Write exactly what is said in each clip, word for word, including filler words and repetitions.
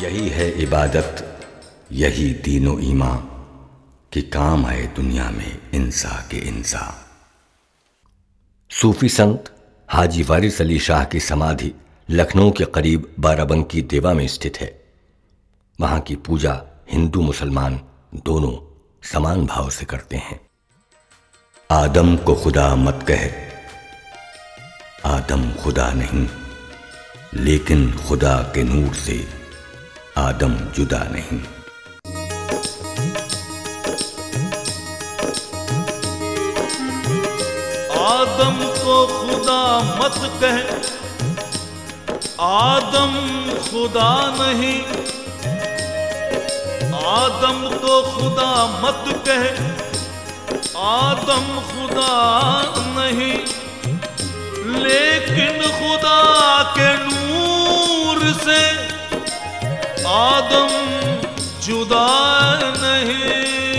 यही है इबादत, यही दीनो ईमान कि काम आए दुनिया में इंसा के इंसा। सूफी संत हाजी वारिस अली शाह की समाधि लखनऊ के करीब बाराबंकी देवा में स्थित है। वहां की पूजा हिंदू मुसलमान दोनों समान भाव से करते हैं। आदम को खुदा मत कह, आदम खुदा नहीं, लेकिन खुदा के नूर से आदम जुदा नहीं। आदम को खुदा मत कह, आदम खुदा नहीं, आदम को खुदा मत कह, आदम खुदा नहीं, लेकिन खुदा के नूर से आदम जुदा नहीं।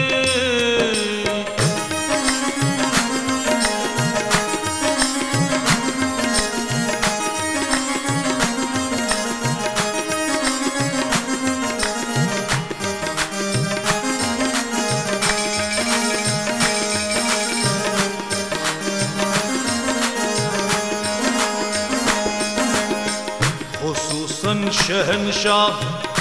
खुसूसन शहनशाह,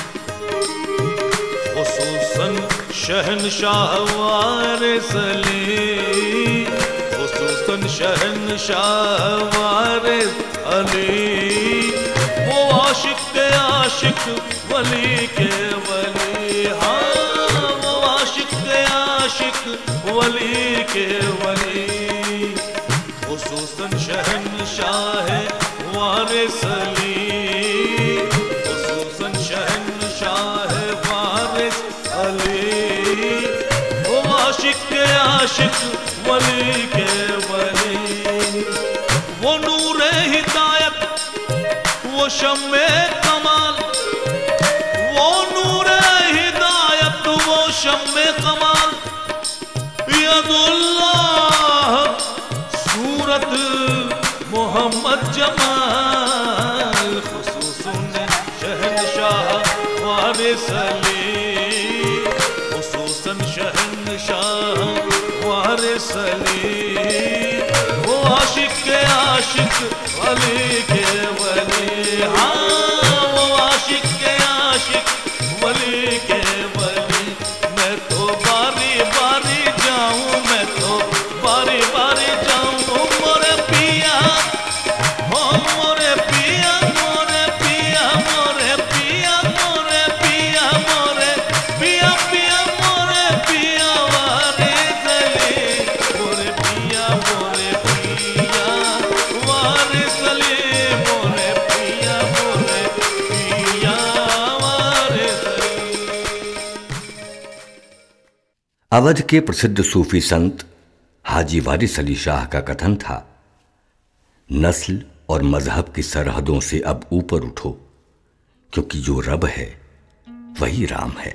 खुसूसन शहनशाह वारिस अली, खुसूसन शहनशाह वारिस अली, वो आशिक के आशिक वली के वली। हाँ, वो आशिक के आशिक वली के वली। खुसूसन शहनशाह वारिस अली, आशिक वली के वली। वो नूरे हिदायत, वो शम्मे कमाल, वो नूरे हिदायत, वो शम्मे कमाल। यदुल्लाह सूरत मोहम्मद जमाल। खुसूसन शहनशाह वारिस अली, खुसूसन शहनशाह वारिस अली, वो आशिक के आशिक वली के वली। हाँ, वो आशिक के आशिक वली के वली। मैं तो बारी बारी जाऊं, मैं तो बारी बारी जाऊं, मोरे पिया हो, मोरे पिया, मोरे पिया, मोरे पिया, मोरे पिया, मोरे पिया, पिया, मोरे पिया वारिस अली, मोरे पिया, मोरे पिया वारिस अली, मोरे पिया, मोरे पिया वारिस अली। अवध के प्रसिद्ध सूफी संत हाजी वारिस अली शाह का कथन था, नस्ल और मजहब की सरहदों से अब ऊपर उठो, क्योंकि जो रब है वही राम है।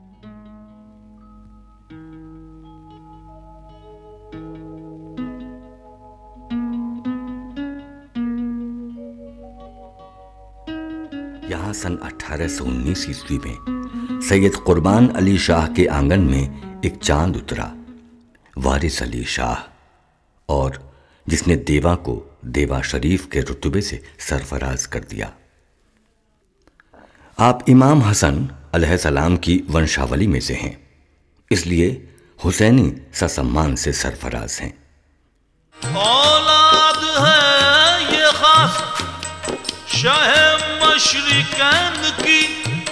यहां सन अठारह सौ उन्नीस ईस्वी में सैयद कुर्बान अली शाह के आंगन में एक चांद उतरा, वारिस अली शाह, और जिसने देवा को देवा शरीफ के रुतबे से सरफराज कर दिया। आप इमाम हसन अलैहिस्सलाम की वंशावली में से हैं, इसलिए हुसैनी ससम्मान से सरफराज हैं। औलाद है ये खास शाह मशरिकैन की,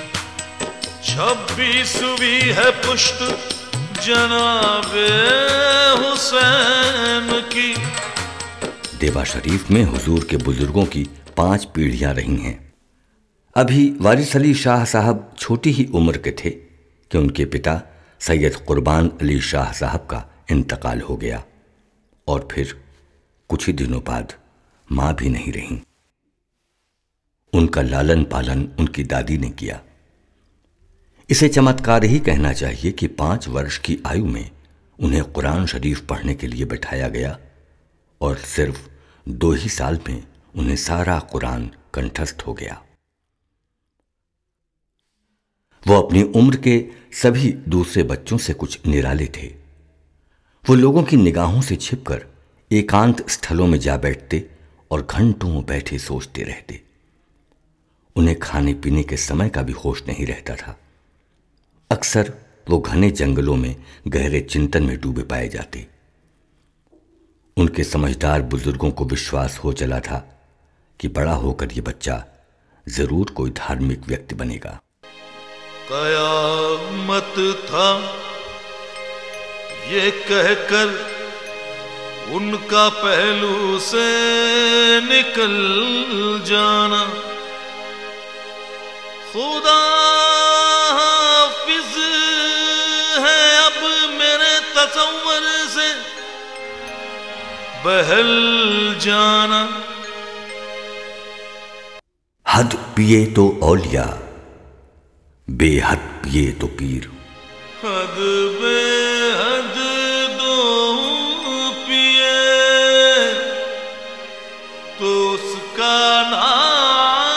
छब्बीसवीं है पुश्त जनाबे हुसैन की। देवा शरीफ में हुजूर के बुजुर्गों की पांच पीढ़ियां रही हैं। अभी वारिस अली शाह साहब छोटी ही उम्र के थे कि उनके पिता सैयद कुर्बान अली शाह साहब का इंतकाल हो गया, और फिर कुछ ही दिनों बाद मां भी नहीं रहीं। उनका लालन पालन उनकी दादी ने किया। इसे चमत्कार ही कहना चाहिए कि पांच वर्ष की आयु में उन्हें कुरान शरीफ पढ़ने के लिए बैठाया गया, और सिर्फ दो ही साल में उन्हें सारा कुरान कंठस्थ हो गया। वो अपनी उम्र के सभी दूसरे बच्चों से कुछ निराले थे। वो लोगों की निगाहों से छिपकर एकांत स्थलों में जा बैठते और घंटों बैठे सोचते रहते। उन्हें खाने पीने के समय का भी होश नहीं रहता था। अक्सर वो घने जंगलों में गहरे चिंतन में डूबे पाए जाते। उनके समझदार बुजुर्गों को विश्वास हो चला था कि बड़ा होकर ये बच्चा जरूर कोई धार्मिक व्यक्ति बनेगा। कयामत था ये कहकर उनका पहलू से निकल जाना। खुदा हाफिज है अब मेरे तसव्वुर से बहल जाना। हद पिए तो औलिया, बेहद पिए तो पीर। हद बेहद दो पिए तो उसका नाम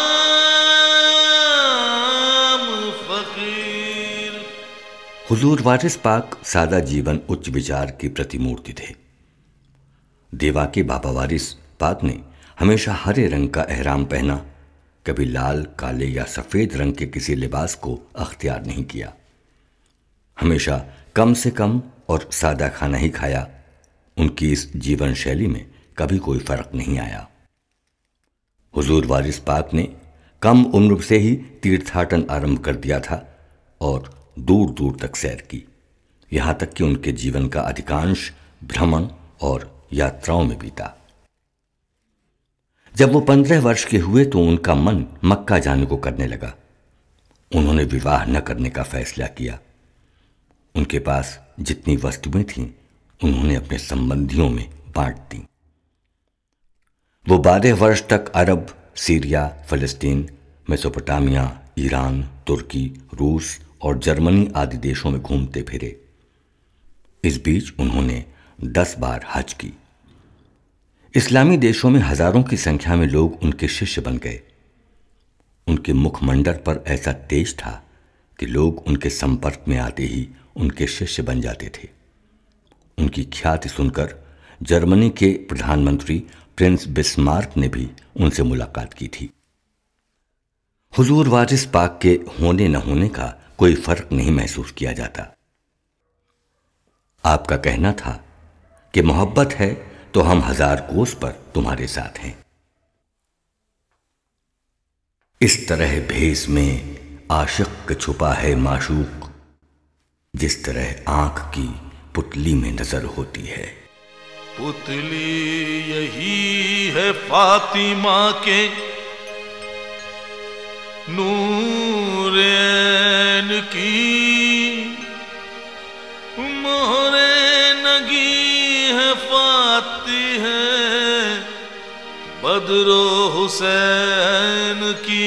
फकीर। हुजूर वारिस पाक सादा जीवन उच्च विचार की प्रतिमूर्ति थे। देवा के बाबा वारिस पाक ने हमेशा हरे रंग का एहराम पहना, कभी लाल, काले या सफेद रंग के किसी लिबास को अख्तियार नहीं किया। हमेशा कम से कम और सादा खाना ही खाया। उनकी इस जीवन शैली में कभी कोई फर्क नहीं आया। हुजूर वारिस पाक ने कम उम्र से ही तीर्थाटन आरंभ कर दिया था और दूर दूर तक सैर की। यहां तक कि उनके जीवन का अधिकांश भ्रमण और यात्राओं में बीता। जब वो पंद्रह वर्ष के हुए तो उनका मन मक्का जाने को करने लगा। उन्होंने विवाह न करने का फैसला किया। उनके पास जितनी वस्तुएं थीं उन्होंने अपने संबंधियों में बांट दी। वो बारह वर्ष तक अरब, सीरिया, फलस्तीन, मेसोपोटामिया, ईरान, तुर्की, रूस और जर्मनी आदि देशों में घूमते फिरे। इस बीच उन्होंने दस बार हज की। इस्लामी देशों में हजारों की संख्या में लोग उनके शिष्य बन गए। उनके मुखमंडल पर ऐसा तेज था कि लोग उनके संपर्क में आते ही उनके शिष्य बन जाते थे। उनकी ख्याति सुनकर जर्मनी के प्रधानमंत्री प्रिंस बिस्मार्क ने भी उनसे मुलाकात की थी। हुजूर वारिस पाक के होने न होने का कोई फर्क नहीं महसूस किया जाता। आपका कहना था कि मोहब्बत है तो हम हजार कोस पर तुम्हारे साथ हैं। इस तरह भेस में आशिक छुपा है माशूक, जिस तरह आंख की पुतली में नजर होती है। पुतली यही है फातिमा के नूरैन की, मोहरे नगी है फाती है बदरो हुसैन की।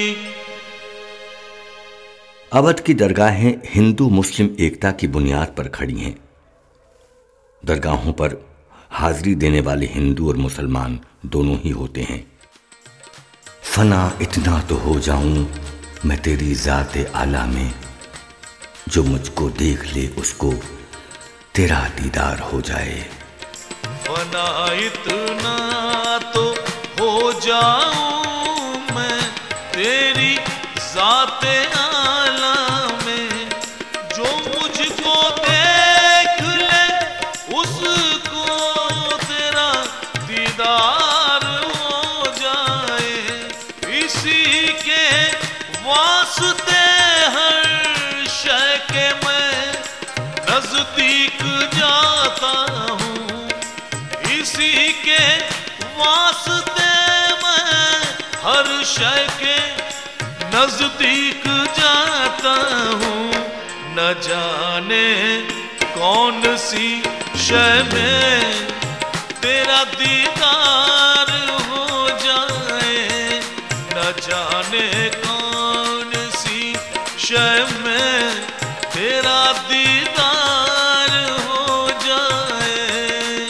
अवध की दरगाहें हिंदू मुस्लिम एकता की बुनियाद पर खड़ी हैं। दरगाहों पर हाजिरी देने वाले हिंदू और मुसलमान दोनों ही होते हैं। फना इतना तो हो जाऊं मैं तेरी ज़ात आला में, जो मुझको देख ले उसको तेरा दीदार हो जाए। फना इतना तो हो जाऊं मैं तेरी ज़ात आला में, जो मुझको देख ले उसको तेरा दीदार हो जाए। इसी के वास्ते हर शय के मैं नजदीक जाता हूँ, इसी के वास्ते मैं हर शय के नजदीक जाता हूँ। न जाने कौन सी शय में तेरा दीदार हो जाए, न जाने कौन सी शय में तेरा दीदार हो जाए।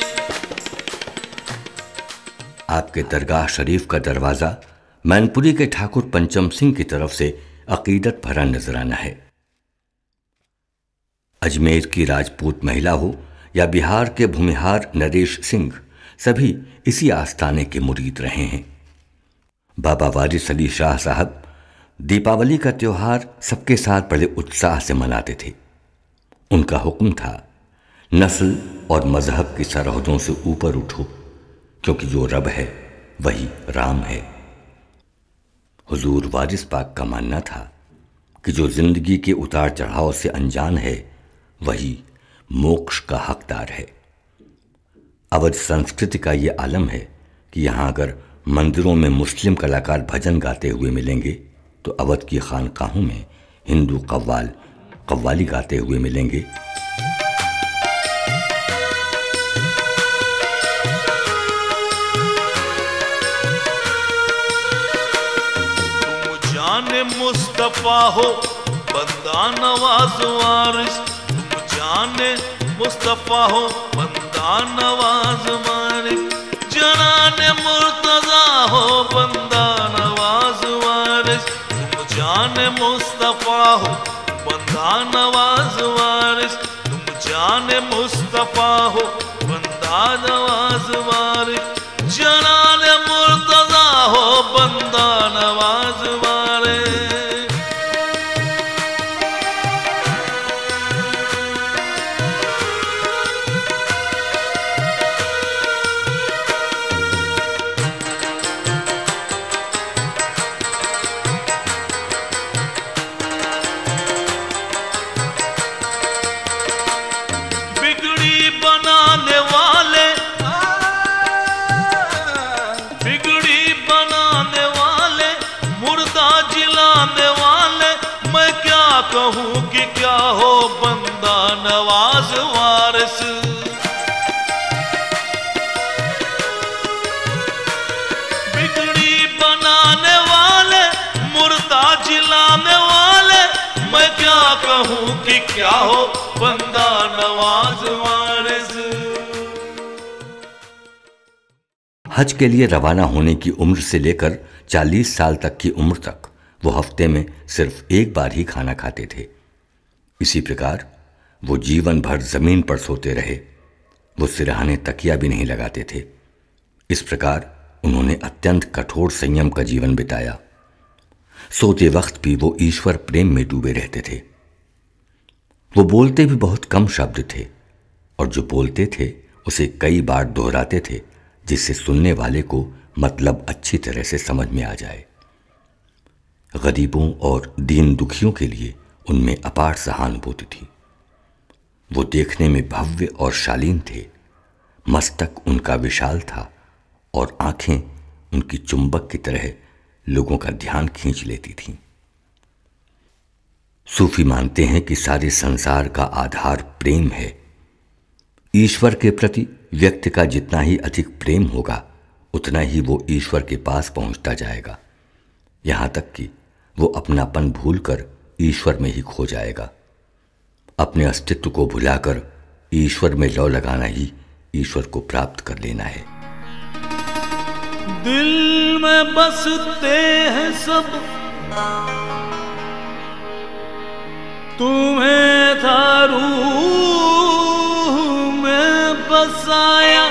आपके दरगाह शरीफ का दरवाज़ा मैनपुरी के ठाकुर पंचम सिंह की तरफ से अकीदत भरा नजराना है। अजमेर की राजपूत महिला हो या बिहार के भूमिहार नरेश सिंह, सभी इसी आस्थाने के मुरीद रहे हैं। बाबा वारिस अली शाह साहब दीपावली का त्योहार सबके साथ बड़े उत्साह से मनाते थे। उनका हुक्म था, नस्ल और मजहब की सरहदों से ऊपर उठो, क्योंकि जो रब है वही राम है। हुजूर वारिस पाक का मानना था कि जो जिंदगी के उतार चढ़ाव से अनजान है वही मोक्ष का हकदार है। अवध संस्कृति का ये आलम है कि यहाँ अगर मंदिरों में मुस्लिम कलाकार भजन गाते हुए मिलेंगे तो अवध की खानकाहों में हिंदू कव्वाल कव्वाली गाते हुए मिलेंगे। तुम जाने मुस्तफा हो बंदा नवाज वारिस, तुम जाने मुस्तफा हो बंदा नवाज वारिस, जनाने मुर्तजा हो बंदा नवाज वारिस, तुम जाने मुस्तफा हो बंदा नवाज वारिस, तुम जाने मुस्तफा हो बंदा नवाज वारिस, जनाने मुर्तजा हो बंदा नवाज वारिस। कहूँ कि क्या हो बंदा नवाज वारिस, बिगड़ी बनाने वाले मुर्दा जिलाने वाले, मैं क्या कहूँ कि क्या हो बंदा नवाज वारिस। हज के लिए रवाना होने की उम्र से लेकर चालीस साल तक की उम्र तक वो हफ्ते में सिर्फ एक बार ही खाना खाते थे। इसी प्रकार वो जीवन भर जमीन पर सोते रहे। वो सिरहाने तकिया भी नहीं लगाते थे। इस प्रकार उन्होंने अत्यंत कठोर संयम का जीवन बिताया। सोते वक्त भी वो ईश्वर प्रेम में डूबे रहते थे। वो बोलते भी बहुत कम शब्द थे और जो बोलते थे उसे कई बार दोहराते थे, जिससे सुनने वाले को मतलब अच्छी तरह से समझ में आ जाए। गरीबों और दीन दुखियों के लिए उनमें अपार सहानुभूति थी। वो देखने में भव्य और शालीन थे। मस्तक उनका विशाल था और आंखें उनकी चुंबक की तरह लोगों का ध्यान खींच लेती थीं। सूफी मानते हैं कि सारे संसार का आधार प्रेम है। ईश्वर के प्रति व्यक्ति का जितना ही अधिक प्रेम होगा उतना ही वो ईश्वर के पास पहुंचता जाएगा, यहां तक कि वो अपनापन भूलकर ईश्वर में ही खो जाएगा। अपने अस्तित्व को भुलाकर ईश्वर में लौ लगाना ही ईश्वर को प्राप्त कर लेना है। दिल में बसते हैं सब, तुम्हें था रूह में बसाया,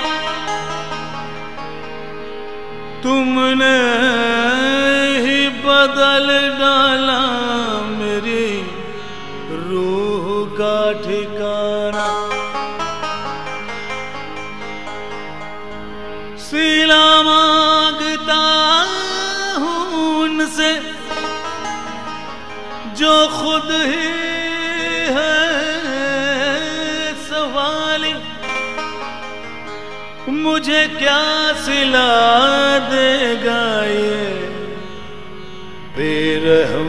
तुमने ही बदल डाला मेरी रूह का ठिकाना। सिला मांगता हूँ उनसे जो खुद ही है सवाली, मुझे क्या सिला देगा ये बेरहम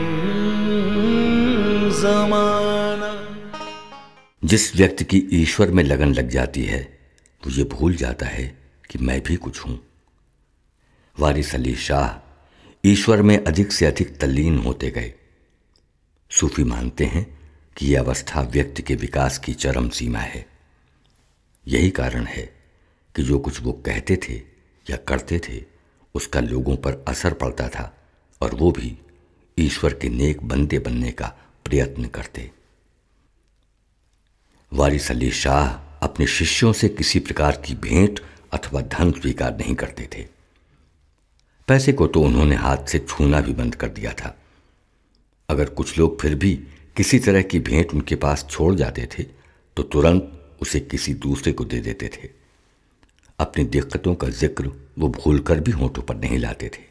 ज़माना। जिस व्यक्ति की ईश्वर में लगन लग जाती है वो ये भूल जाता है कि मैं भी कुछ हूं। वारिस अली शाह ईश्वर में अधिक से अधिक तल्लीन होते गए। सूफी मानते हैं कि यह अवस्था व्यक्ति के विकास की चरम सीमा है। यही कारण है कि जो कुछ वो कहते थे या करते थे उसका लोगों पर असर पड़ता था और वो भी ईश्वर के नेक बंदे बनने का प्रयत्न करते। वारिस अली शाह अपने शिष्यों से किसी प्रकार की भेंट अथवा धन स्वीकार नहीं करते थे। पैसे को तो उन्होंने हाथ से छूना भी बंद कर दिया था। अगर कुछ लोग फिर भी किसी तरह की भेंट उनके पास छोड़ जाते थे तो तुरंत उसे किसी दूसरे को दे देते थे। अपनी दिक्कतों का जिक्र वो भूलकर भी होठों पर नहीं लाते थे।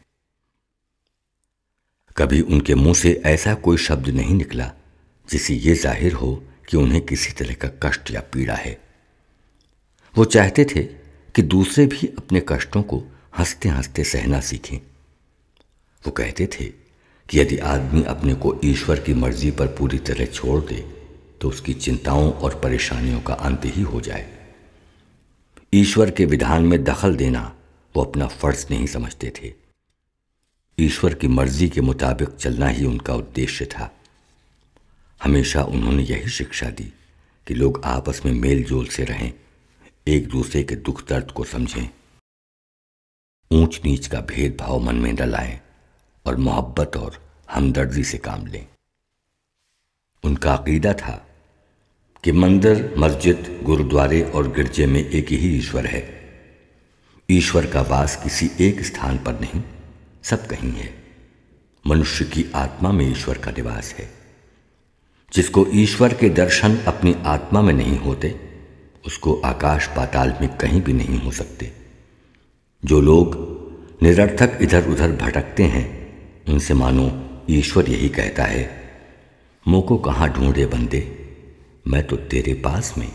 कभी उनके मुंह से ऐसा कोई शब्द नहीं निकला जिससे ये जाहिर हो कि उन्हें किसी तरह का कष्ट या पीड़ा है। वो चाहते थे कि दूसरे भी अपने कष्टों को हंसते हंसते सहना सीखें। वो कहते थे कि यदि आदमी अपने को ईश्वर की मर्जी पर पूरी तरह छोड़ दे तो उसकी चिंताओं और परेशानियों का अंत ही हो जाए। ईश्वर के विधान में दखल देना वो अपना फर्ज नहीं समझते थे। ईश्वर की मर्जी के मुताबिक चलना ही उनका उद्देश्य था। हमेशा उन्होंने यही शिक्षा दी कि लोग आपस में मेल जोल से रहें, एक दूसरे के दुख दर्द को समझें, ऊंच नीच का भेदभाव मन में न लाएं और मोहब्बत और हमदर्दी से काम लें। उनका अकीदा था कि मंदिर, मस्जिद, गुरुद्वारे और गिरजे में एक ही ईश्वर है। ईश्वर का वास किसी एक स्थान पर नहीं, सब कहीं है। मनुष्य की आत्मा में ईश्वर का निवास है। जिसको ईश्वर के दर्शन अपनी आत्मा में नहीं होते उसको आकाश पाताल में कहीं भी नहीं हो सकते। जो लोग निरर्थक इधर उधर भटकते हैं उनसे मानो ईश्वर यही कहता है, मोको कहाँ ढूंढे बंदे, मैं तो तेरे पास में।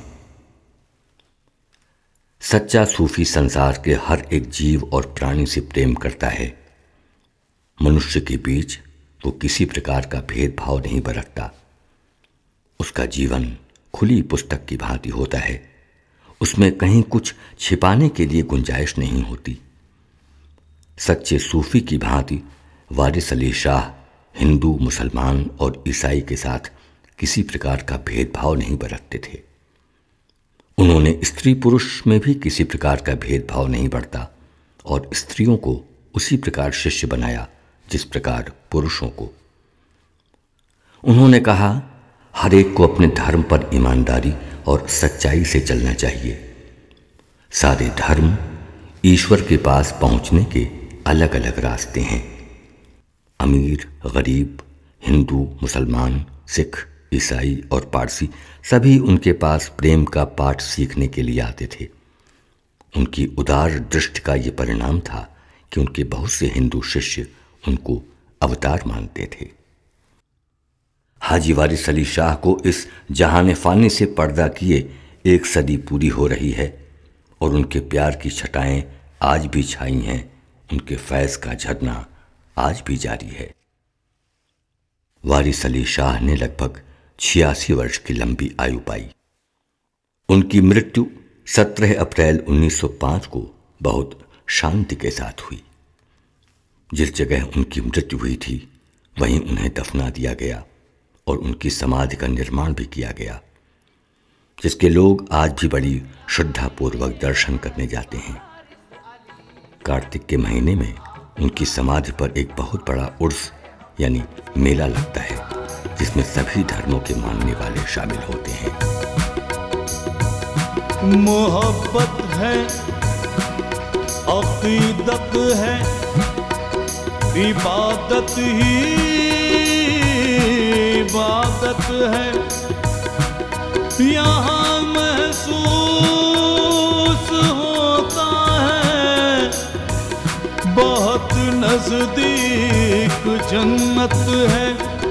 सच्चा सूफी संसार के हर एक जीव और प्राणी से प्रेम करता है। मनुष्य के बीच वो किसी प्रकार का भेदभाव नहीं बरतता। उसका जीवन खुली पुस्तक की भांति होता है। उसमें कहीं कुछ छिपाने के लिए गुंजाइश नहीं होती। सच्चे सूफी की भांति वारिस अली शाह हिंदू, मुसलमान और ईसाई के साथ किसी प्रकार का भेदभाव नहीं बरतते थे। उन्होंने स्त्री पुरुष में भी किसी प्रकार का भेदभाव नहीं बरता और स्त्रियों को उसी प्रकार शिष्य बनाया जिस प्रकार पुरुषों को। उन्होंने कहा, हर एक को अपने धर्म पर ईमानदारी और सच्चाई से चलना चाहिए। सारे धर्म ईश्वर के पास पहुंचने के अलग अलग रास्ते हैं। अमीर, गरीब, हिंदू, मुसलमान, सिख, ईसाई और पारसी सभी उनके पास प्रेम का पाठ सीखने के लिए आते थे। उनकी उदार दृष्टि का ये परिणाम था कि उनके बहुत से हिंदू शिष्य उनको अवतार मानते थे। हाजी वारिस अली शाह को इस जहान फानी से पर्दा किए एक सदी पूरी हो रही है और उनके प्यार की छटाएं आज भी छाई हैं। उनके फैज़ का झरना आज भी जारी है। वारिस अली शाह ने लगभग छियासी वर्ष की लंबी आयु पाई। उनकी मृत्यु सत्रह अप्रैल उन्नीस सौ पाँच को बहुत शांति के साथ हुई। जिस जगह उनकी मृत्यु हुई थी वहीं उन्हें दफना दिया गया और उनकी समाधि का निर्माण भी किया गया, जिसके लोग आज भी बड़ी श्रद्धापूर्वक दर्शन करने जाते हैं। कार्तिक के महीने में उनकी समाधि पर एक बहुत बड़ा उर्स यानी मेला लगता है, जिसमें सभी धर्मों के मानने वाले शामिल होते हैं। मोहब्बत है, अकीदत है, इबादत ही इबादत है। यहाँ महसूस होता है बहुत नजदीक जन्नत है।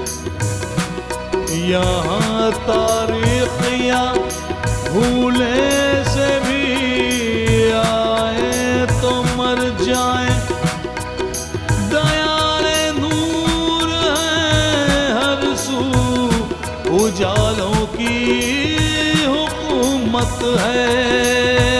यहाँ तारीखियाँ भूले से भी आए तो मर जाए। दयाले नूर है हर सू, उजालों की हुकूमत है।